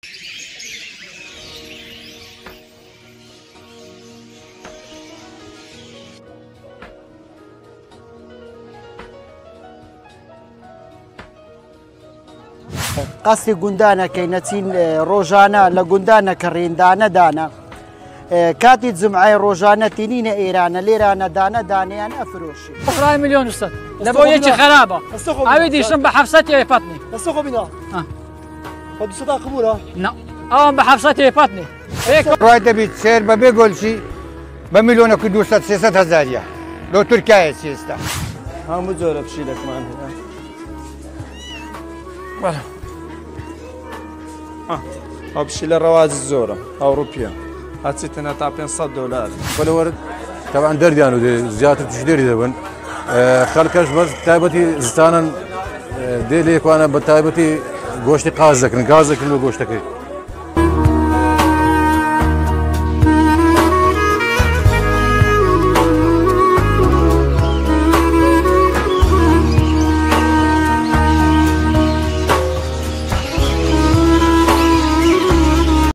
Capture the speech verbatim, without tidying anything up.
قصدی گوندانە کەی نەچین ڕۆژانە لە گوندانە کە ڕێندانە دانا کاتی جمعای ڕۆژانە تینینە ئێرانە لێرانە دانە دانیان ئەفرۆشی خڕای میلیۆن وستە لە بۆ یەکی خراپە ئەوێ دیشم بە حەفسەت تێپەتنی دەستە خۆ بینە بە دووسەدا قبولە ئەوم بە حەفسەت تێپەتنی ڕای دەبیت سێر بەبێ گۆلچی بە میلیۆنەکە دووسەد سێسەد هەزاریە لۆ تورکایە ئێستا هەموو جۆرە پشیلەکمان هەیە ئەو پشیلە ڕەواجی زۆرە ئەوروپیە هەچیتەنە تا پێنج دلار بەلەوەرد تەوان دەردیان و زیاتر توش دێری دەبن خەڵکەش بەس تایبەتی زستانن دێ لێکوانە بە تایبەتی گۆشتی قاز دەکردن گاز دەکردن بە گۆشتەکەی